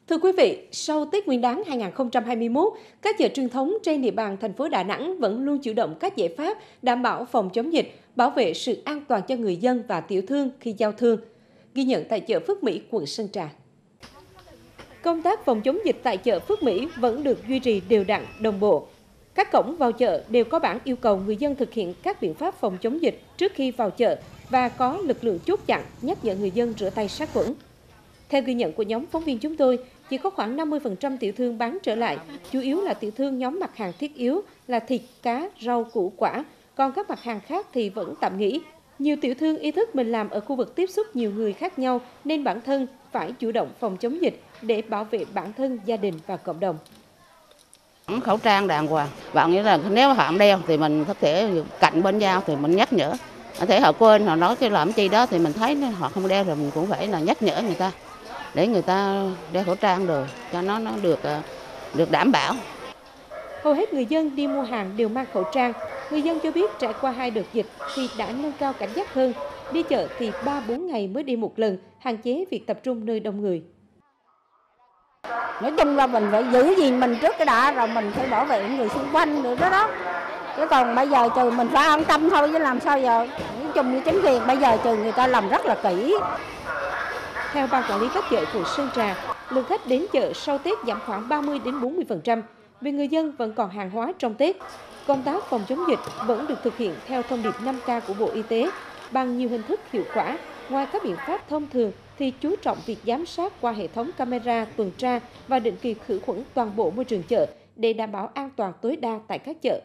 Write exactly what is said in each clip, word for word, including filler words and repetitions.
Thưa quý vị, sau Tết Nguyên đán hai nghìn không trăm hai mươi mốt, các chợ truyền thống trên địa bàn thành phố Đà Nẵng vẫn luôn chủ động các giải pháp đảm bảo phòng chống dịch, bảo vệ sự an toàn cho người dân và tiểu thương khi giao thương. Ghi nhận tại chợ Phước Mỹ, quận Sơn Trà. Công tác phòng chống dịch tại chợ Phước Mỹ vẫn được duy trì đều đặn, đồng bộ. Các cổng vào chợ đều có bảng yêu cầu người dân thực hiện các biện pháp phòng chống dịch trước khi vào chợ và có lực lượng chốt chặn nhắc nhở người dân rửa tay sát khuẩn. Theo ghi nhận của nhóm phóng viên chúng tôi, chỉ có khoảng năm mươi phần trăm tiểu thương bán trở lại, chủ yếu là tiểu thương nhóm mặt hàng thiết yếu là thịt, cá, rau, củ quả, còn các mặt hàng khác thì vẫn tạm nghỉ. Nhiều tiểu thương ý thức mình làm ở khu vực tiếp xúc nhiều người khác nhau nên bản thân phải chủ động phòng chống dịch để bảo vệ bản thân, gia đình và cộng đồng. Khẩu trang đàng hoàng, và nghĩa là nếu họ không đeo thì mình có thể cạnh bên nhau thì mình nhắc nhở. Có thể họ quên, họ nói cái làm chi đó thì mình thấy họ không đeo rồi mình cũng phải là nhắc nhở người ta để người ta đeo khẩu trang rồi cho nó nó được được đảm bảo. Hầu hết người dân đi mua hàng đều mang khẩu trang. Người dân cho biết trải qua hai đợt dịch thì đã nâng cao cảnh giác hơn. Đi chợ thì ba bốn ngày mới đi một lần, hạn chế việc tập trung nơi đông người. Nói chung là mình phải giữ gìn mình trước cái đã, rồi mình phải bảo vệ người xung quanh nữa đó đó. Chứ còn bây giờ trừ mình phải an tâm thôi chứ làm sao giờ. Nói chung như chính quyền bây giờ trừ người ta làm rất là kỹ. Theo ban quản lý các chợ quận Sơn Trà, lượng khách đến chợ sau Tết giảm khoảng ba mươi đến bốn mươi phần trăm vì người dân vẫn còn hàng hóa trong Tết. Công tác phòng chống dịch vẫn được thực hiện theo thông điệp năm K của Bộ Y tế bằng nhiều hình thức hiệu quả. Ngoài các biện pháp thông thường thì chú trọng việc giám sát qua hệ thống camera tuần tra và định kỳ khử khuẩn toàn bộ môi trường chợ để đảm bảo an toàn tối đa tại các chợ.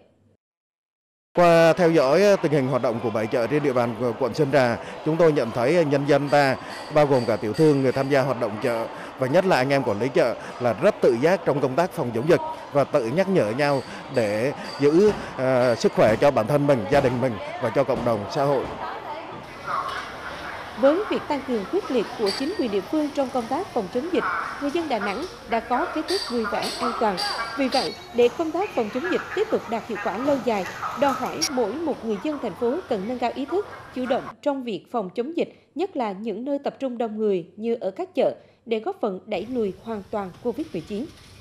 Qua theo dõi tình hình hoạt động của bảy chợ trên địa bàn của quận Sơn Trà, chúng tôi nhận thấy nhân dân ta, bao gồm cả tiểu thương, người tham gia hoạt động chợ và nhất là anh em quản lý chợ là rất tự giác trong công tác phòng chống dịch và tự nhắc nhở nhau để giữ uh, sức khỏe cho bản thân mình, gia đình mình và cho cộng đồng xã hội. Với việc tăng cường quyết liệt của chính quyền địa phương trong công tác phòng chống dịch, người dân Đà Nẵng đã có cái Tết vui vẻ, an toàn. Vì vậy, để công tác phòng chống dịch tiếp tục đạt hiệu quả lâu dài, đòi hỏi mỗi một người dân thành phố cần nâng cao ý thức, chủ động trong việc phòng chống dịch, nhất là những nơi tập trung đông người như ở các chợ, để góp phần đẩy lùi hoàn toàn Covid mười chín.